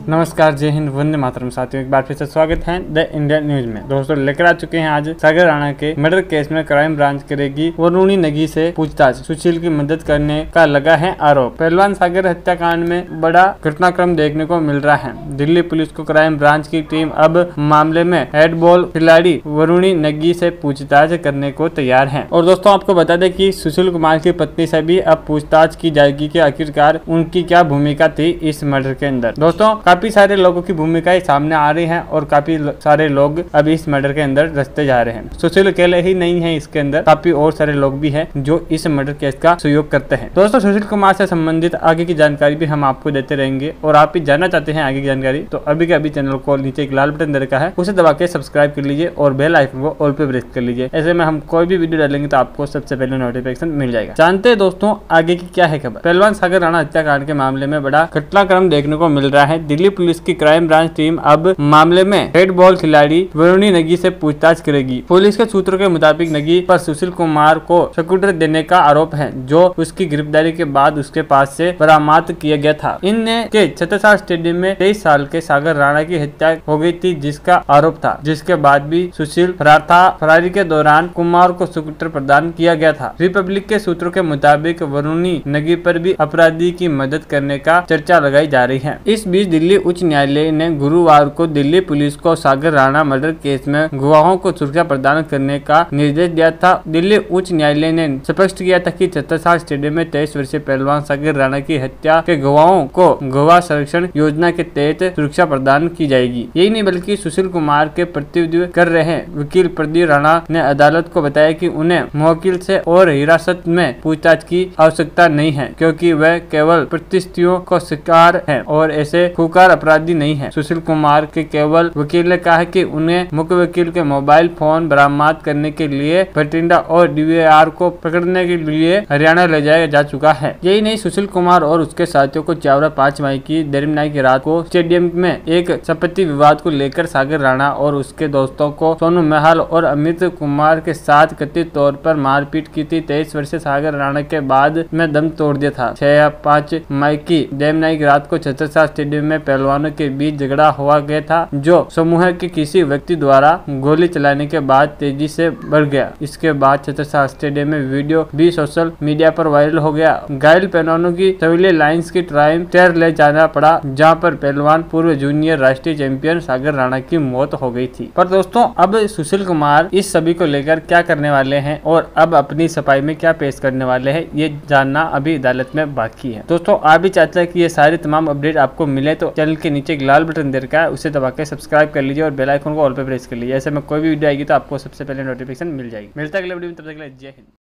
नमस्कार, जय हिंद, वंदे मातरम। साथियों, एक बार फिर से स्वागत है द इंडियन न्यूज में। दोस्तों, लेकर आ चुके हैं आज सागर राणा के मर्डर केस में क्राइम ब्रांच करेगी वरुणी नगी से पूछताछ। सुशील की मदद करने का लगा है आरोप। पहलवान सागर हत्याकांड में बड़ा घटनाक्रम देखने को मिल रहा है। दिल्ली पुलिस को क्राइम ब्रांच की टीम अब मामले में हेड बॉल खिलाड़ी वरुणी नगी से पूछताछ करने को तैयार है। और दोस्तों, आपको बता दें कि सुशील कुमार की पत्नी से भी अब पूछताछ की जाएगी कि आखिरकार उनकी क्या भूमिका थी इस मर्डर के अंदर। दोस्तों, काफी सारे लोगों की भूमिकाएं सामने आ रही हैं और काफी सारे लोग अब इस मर्डर के अंदर रचते जा रहे हैं। सुशील अकेले ही नहीं है इसके अंदर, काफी और सारे लोग भी हैं जो इस मर्डर केस का सहयोग करते हैं। दोस्तों, सुशील कुमार से संबंधित आगे की जानकारी भी हम आपको देते रहेंगे और आप भी जानना चाहते हैं आगे की जानकारी तो अभी के अभी चैनल को नीचे एक लाल बटन दे रखा है, उसे दबा के सब्सक्राइब कर लीजिए और बेल आइकन को ऑल पे प्रेस कर लीजिए। ऐसे में हम कोई भी वीडियो डालेंगे तो आपको सबसे पहले नोटिफिकेशन मिल जाएगा। जानते हैं दोस्तों आगे की क्या है खबर। पहलवान सागर राणा हत्याकांड के मामले में बड़ा घटनाक्रम देखने को मिल रहा है। दिल्ली पुलिस की क्राइम ब्रांच टीम अब मामले में रेड बॉल खिलाड़ी वरुणी नगी से पूछताछ करेगी। पुलिस के सूत्रों के मुताबिक नगी पर सुशील कुमार को स्कूटर देने का आरोप है जो उसकी गिरफ्तारी के बाद उसके पास से बरामद किया गया था। इनने के छत्रसाल स्टेडियम में 23 साल के सागर राणा की हत्या हो गई थी जिसका आरोप था, जिसके बाद भी सुशील फरार था। फरारी के दौरान कुमार को स्कूटर प्रदान किया गया था। रिपब्लिक के सूत्रों के मुताबिक वरुणी नगी पर भी अपराधी की मदद करने का चर्चा लगाई जा रही है। इस बीच दिल्ली उच्च न्यायालय ने गुरुवार को दिल्ली पुलिस को सागर राणा मर्डर केस में गवाहों को सुरक्षा प्रदान करने का निर्देश दिया था। दिल्ली उच्च न्यायालय ने स्पष्ट किया था कि छत्रसाल स्टेडियम में 23 वर्षीय पहलवान सागर राणा की हत्या के गवाहों को गवाह संरक्षण योजना के तहत सुरक्षा प्रदान की जाएगी। यही नहीं बल्कि सुशील कुमार के प्रतिनिधित्व कर रहे वकील प्रदीप राणा ने अदालत को बताया कि उन्हें मुवक्किल से और हिरासत में पूछताछ की आवश्यकता नहीं है क्योंकि वह केवल परिस्थितियों को शिकार है और ऐसे खूंखार अपराधी नहीं है। सुशील कुमार के केवल वकील ने कहा कि उन्हें मुख्य वकील के मोबाइल फोन बरामद करने के लिए भटिंडा और डीवीआर को पकड़ने के लिए हरियाणा ले जाया जा चुका है। यही नहीं, सुशील कुमार और उसके साथियों को चावड़ा 5 मई की दरमियानी की रात को स्टेडियम में एक संपत्ति विवाद को लेकर सागर राणा और उसके दोस्तों को सोनू महल और अमित कुमार के साथ कथित तौर पर मारपीट की थी। 23 वर्षीय सागर राणा के बाद में दम तोड़ दिया था। 6-5 मई की दरमियानी की रात को छत्रसाल स्टेडियम में पहलवानों के बीच झगड़ा हुआ गया था जो समूह के किसी व्यक्ति द्वारा गोली चलाने के बाद तेजी से बढ़ गया। इसके बाद छत्रसाल स्टेडियम में वीडियो भी सोशल मीडिया पर वायरल हो गया। घायल पहलवानों की सिविल लाइंस की ट्राइम टेयर ले जाना पड़ा जहां पर पहलवान पूर्व जूनियर राष्ट्रीय चैंपियन सागर राणा की मौत हो गई थी। पर दोस्तों, अब सुशील कुमार इस सभी को लेकर क्या करने वाले हैं और अब अपनी सफाई में क्या पेश करने वाले हैं ये जानना अभी अदालत में बाकी है। दोस्तों, आप भी चाहते हैं कि ये सारे तमाम अपडेट आपको मिले तो चैनल के नीचे एक लाल बटन दे रखा है, उसे दबा के सब्सक्राइब कर लीजिए और बेल आइकन को ऑल पे प्रेस कर लीजिए। ऐसे में कोई भी वीडियो आएगी तो आपको सबसे पहले नोटिफिकेशन मिल जाएगी। मिलता है अगले वीडियो में, तब तक के लिए जय हिंद।